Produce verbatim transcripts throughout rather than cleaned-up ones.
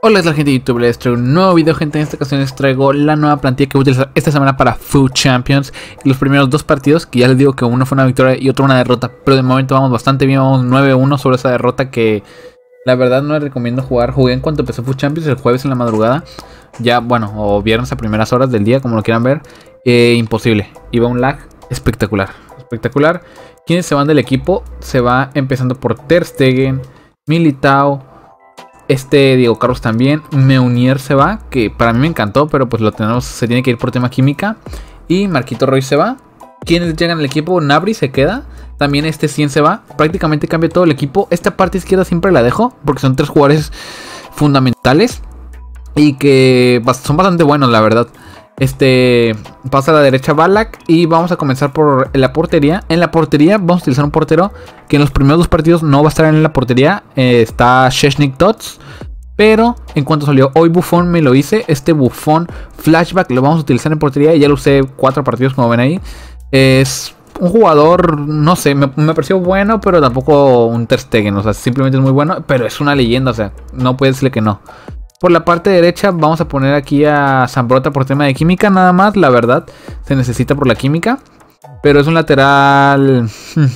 Hola, es la gente de YouTube, les traigo un nuevo video, gente. En esta ocasión les traigo la nueva plantilla que voy a utilizar esta semana para FUT Champions. Los primeros dos partidos, que ya les digo que uno fue una victoria y otro una derrota, pero de momento vamos bastante bien, vamos nueve uno sobre esa derrota que la verdad no les recomiendo jugar. Jugué en cuanto empezó FUT Champions el jueves en la madrugada, ya bueno, o viernes a primeras horas del día, como lo quieran ver. eh, Imposible, iba un lag espectacular, espectacular. ¿Quiénes se van del equipo? Se va empezando por Ter Stegen, Militao, este Diego Carlos también, Meunier se va, que para mí me encantó, pero pues lo tenemos, se tiene que ir por tema química. Y Marquito Royce se va. ¿Quiénes llegan al equipo? Gnabry se queda. También este cien se va. Prácticamente cambia todo el equipo. Esta parte izquierda siempre la dejo, porque son tres jugadores fundamentales y que son bastante buenos, la verdad. Este pasa a la derecha Ballack y vamos a comenzar por la portería. En la portería vamos a utilizar un portero que en los primeros dos partidos no va a estar en la portería. eh, Está Szczęsny Tots, pero en cuanto salió hoy Buffon me lo hice. Este Buffon Flashback lo vamos a utilizar en portería y ya lo usé cuatro partidos, como ven ahí. Es un jugador, no sé, me, me pareció bueno, pero tampoco un Ter Stegen. O sea, simplemente es muy bueno, pero es una leyenda, o sea, no puedes decirle que no. Por la parte derecha vamos a poner aquí a Zambrotta por tema de química nada más, la verdad. Se necesita por la química. Pero es un lateral...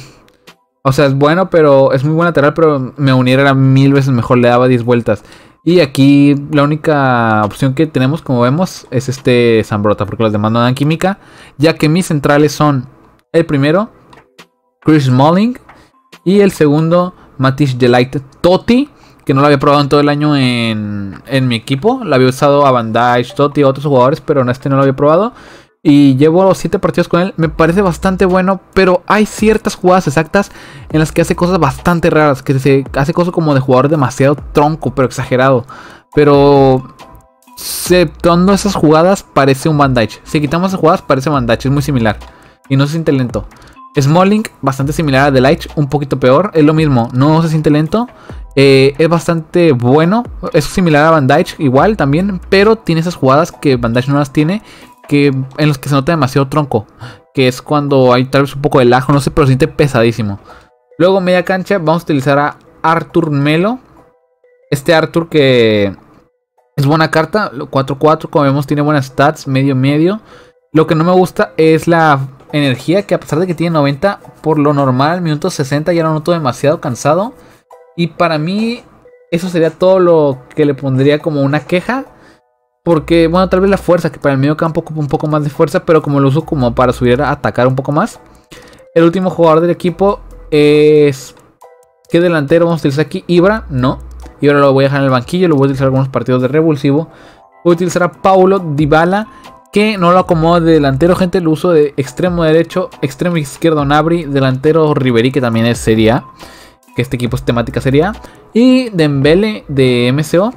O sea, es bueno, pero es muy buen lateral, pero Meunier era mil veces mejor, le daba diez vueltas. Y aquí la única opción que tenemos, como vemos, es este Zambrotta, porque los demás no dan química. Ya que mis centrales son el primero, Chris Smalling, y el segundo, Matthijs de Ligt. Totti, que no lo había probado en todo el año en, en mi equipo. Lo había usado a Van Dijk, Totti y otros jugadores, pero en este no lo había probado. Y llevo los siete partidos con él. Me parece bastante bueno, pero hay ciertas jugadas exactas en las que hace cosas bastante raras. Que se hace cosas como de jugador demasiado tronco, pero exagerado. Pero exceptuando esas jugadas, parece un Van Dijk. Si quitamos esas jugadas, parece Van Dijk. Es muy similar y no se siente lento. Smalling, bastante similar a De Ligt, un poquito peor. Es lo mismo, no se siente lento. Eh, es bastante bueno. Es similar a Van Dijk igual también, pero tiene esas jugadas que Van Dijk no las tiene, que en los que se nota demasiado tronco, que es cuando hay tal vez un poco de lag, no sé, pero se siente pesadísimo. Luego media cancha vamos a utilizar a Arthur Melo. Este Arthur que es buena carta, cuatro cuatro, como vemos tiene buenas stats, medio medio. Lo que no me gusta es la energía, que a pesar de que tiene noventa, por lo normal, minuto sesenta ya lo noto demasiado cansado. Y para mí eso sería todo lo que le pondría como una queja. Porque, bueno, tal vez la fuerza, que para el medio campo ocupa un poco más de fuerza, pero como lo uso como para subir a atacar un poco más. El último jugador del equipo es... ¿Qué delantero vamos a utilizar aquí? Ibra, no. Ibra lo voy a dejar en el banquillo, lo voy a utilizar en algunos partidos de revulsivo. Voy a utilizar a Paulo Dybala, que no lo acomodo de delantero, gente. Lo uso de extremo derecho, extremo izquierdo Gnabry, delantero Ribéry, que también es Serie A, que este equipo es temática Serie A. Y Dembele de M C O.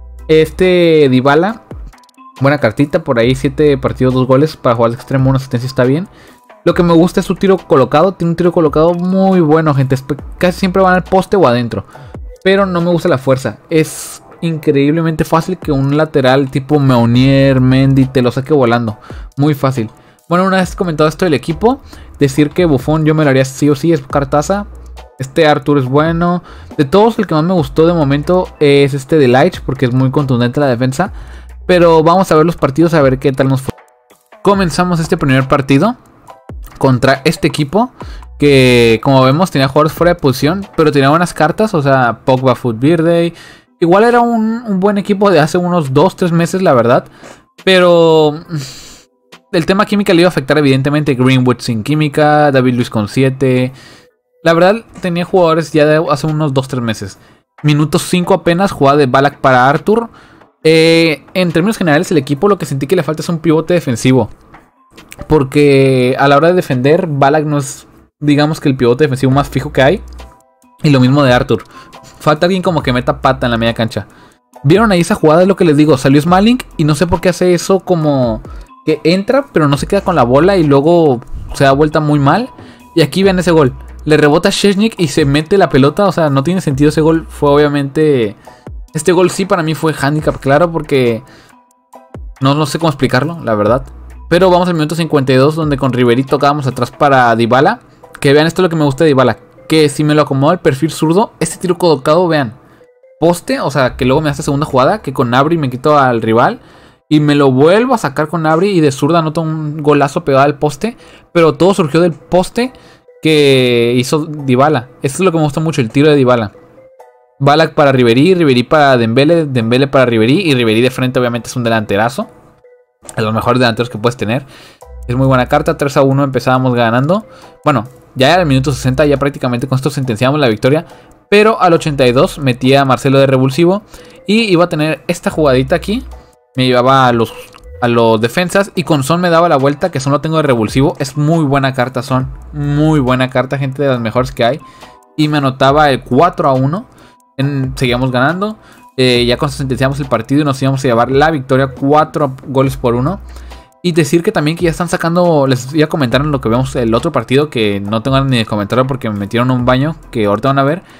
Este Dybala, buena cartita, por ahí siete partidos, dos goles. Para jugar de extremo, una asistencia está bien. Lo que me gusta es su tiro colocado. Tiene un tiro colocado muy bueno, gente. Casi siempre van al poste o adentro. Pero no me gusta la fuerza. Es increíblemente fácil que un lateral tipo Meunier, Mendy te lo saque volando. Muy fácil. Bueno, una vez comentado esto del equipo, decir que Buffon yo me lo haría sí o sí, es cartaza. Este Arthur es bueno. De todos, el que más me gustó de momento es este de Ligt, porque es muy contundente la defensa. Pero vamos a ver los partidos, a ver qué tal nos fue. Comenzamos este primer partido contra este equipo, que como vemos tenía jugadores fuera de posición, pero tenía buenas cartas. O sea, Pogba, Footbirthday. Igual era un, un buen equipo de hace unos dos tres meses, la verdad. Pero el tema química le iba a afectar evidentemente. Greenwood sin química, David Luiz con siete. La verdad tenía jugadores ya de hace unos dos tres meses. Minuto cinco apenas, jugada de Ballack para Arthur. Eh, en términos generales el equipo lo que sentí que le falta es un pivote defensivo, porque a la hora de defender Ballack no es, digamos, que el pivote defensivo más fijo que hay. Y lo mismo de Arthur. Falta alguien como que meta pata en la media cancha. ¿Vieron ahí esa jugada? Es lo que les digo. Salió Smalling y no sé por qué hace eso, como que entra pero no se queda con la bola y luego se da vuelta muy mal. Y aquí vean ese gol. Le rebota a Szczęsny y se mete la pelota. O sea, no tiene sentido ese gol. Fue obviamente... Este gol sí para mí fue handicap, claro, porque... No, no sé cómo explicarlo, la verdad. Pero vamos al minuto cincuenta y dos, donde con Ribéry tocábamos atrás para Dybala. Que vean, esto es lo que me gusta de Dybala, que si me lo acomodo al perfil zurdo, este tiro colocado, vean, poste, o sea, que luego me hace segunda jugada, que con Gnabry me quito al rival y me lo vuelvo a sacar con Gnabry y de zurda anoto un golazo pegado al poste, pero todo surgió del poste que hizo Dybala. Esto es lo que me gusta mucho, el tiro de Dybala. Ballack para Ribery, Ribery para Dembele, Dembele para Ribery, y Ribery de frente obviamente es un delanterazo, de los mejores delanteros que puedes tener. Es muy buena carta. Tres a uno empezábamos ganando. Bueno, ya era el minuto sesenta, ya prácticamente con esto sentenciamos la victoria. Pero al ochenta y dos metía a Marcelo de revulsivo y iba a tener esta jugadita aquí. Me llevaba a los, a los defensas y con Son me daba la vuelta, que Son lo tengo de revulsivo. Es muy buena carta Son, muy buena carta, gente, de las mejores que hay. Y me anotaba el cuatro a uno. En, seguíamos ganando. Eh, ya cuando sentenciamos el partido y nos íbamos a llevar la victoria, cuatro goles por uno. Y decir que también que ya están sacando, les voy a comentar en lo que vemos el otro partido, que no tengo ni de comentarlo porque me metieron a un baño, que ahorita van a ver.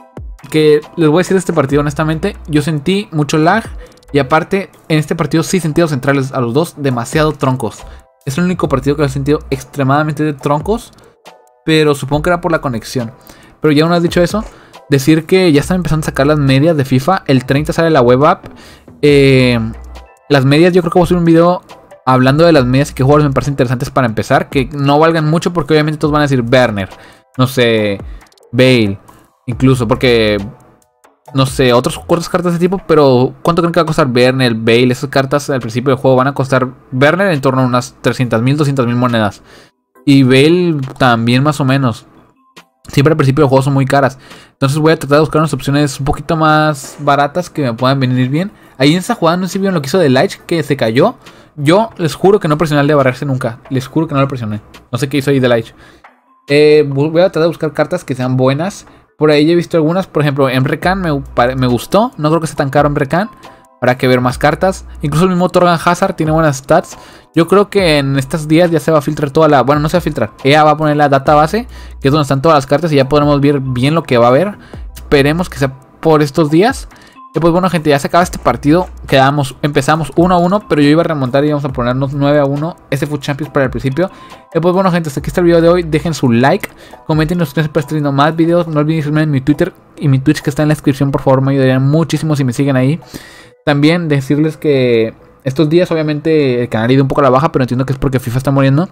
Que les voy a decir de este partido honestamente, yo sentí mucho lag. Y aparte, en este partido sí sentí los centrales a los dos demasiado troncos. Es el único partido que lo he sentido extremadamente de troncos, pero supongo que era por la conexión. Pero ya una vez dicho eso, decir que ya están empezando a sacar las medias de FIFA. El treinta sale la web app. Eh, las medias, yo creo que voy a hacer un video hablando de las medias y qué jugadores me parecen interesantes para empezar. Que no valgan mucho porque obviamente todos van a decir Werner, no sé, Bale, incluso porque, no sé, otros, otras cartas de tipo. Pero ¿cuánto creen que va a costar Werner, Bale? Esas cartas al principio del juego van a costar Werner en torno a unas trescientas mil, doscientas mil monedas. Y Bale también más o menos. Siempre al principio del juego son muy caras. Entonces voy a tratar de buscar unas opciones un poquito más baratas que me puedan venir bien. Ahí en esta jugada no sé si vieron lo que hizo de Light, que se cayó. Yo les juro que no presioné el de barrerse nunca. Les juro que no lo presioné. No sé qué hizo ahí de Light. Eh, voy a tratar de buscar cartas que sean buenas. Por ahí he visto algunas. Por ejemplo, Emre Can me, me gustó. No creo que sea tan caro Emre Can. Habrá que ver más cartas. Incluso el mismo Torgan Hazard tiene buenas stats. Yo creo que en estos días ya se va a filtrar toda la... Bueno, no se va a filtrar. Ella va a poner la database, que es donde están todas las cartas, y ya podremos ver bien lo que va a haber. Esperemos que sea por estos días. Y pues bueno, gente, ya se acaba este partido. Quedamos, empezamos uno a uno, pero yo iba a remontar y íbamos a ponernos nueve a uno. Este fue Champions para el principio. Y pues bueno, gente, hasta aquí está el video de hoy. Dejen su like, comenten si ustedes para estar viendo más videos. No olviden seguirme en mi Twitter y mi Twitch, que está en la descripción. Por favor, me ayudarían muchísimo si me siguen ahí. También decirles que estos días obviamente el canal ha ido un poco a la baja, pero entiendo que es porque FIFA está muriendo.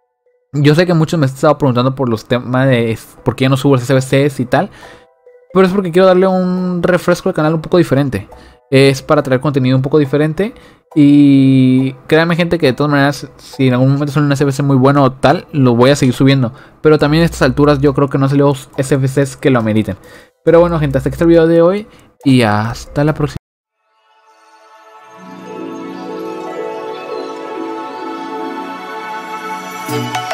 Yo sé que muchos me han estado preguntando por los temas de por qué ya no subo los S B Cs y tal, pero es porque quiero darle un refresco al canal un poco diferente. Es para traer contenido un poco diferente. Y créanme, gente, que de todas maneras, si en algún momento sale un S B C muy bueno o tal, lo voy a seguir subiendo. Pero también a estas alturas yo creo que no salen los S B Cs que lo ameriten. Pero bueno, gente, hasta aquí está el video de hoy y hasta la próxima. Thank you.